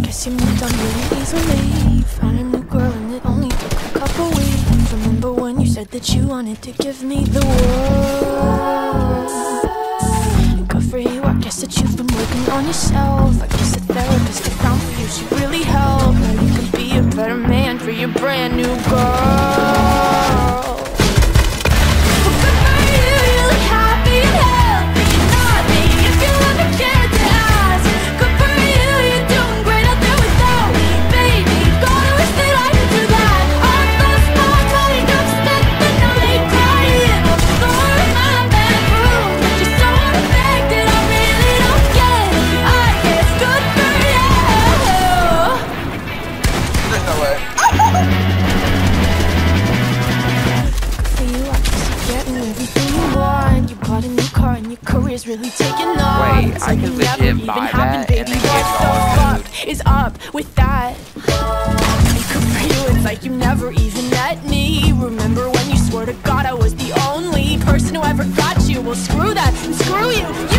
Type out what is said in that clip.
guess you moved on really easily. Found a new girl and it only took a couple weeks. Remember when you said that you wanted to give me the world? Good for you, I guess that you've been working on yourself. I guess the therapist I found for you should really help. Now you can be a better man for your brand new girl. Really taking off. Wait, I can legit buy that and then get all food. Is up with that? Good for you, it's like you never even met me. Remember when you swore to God I was the only person who ever got you? Well, screw that and screw you.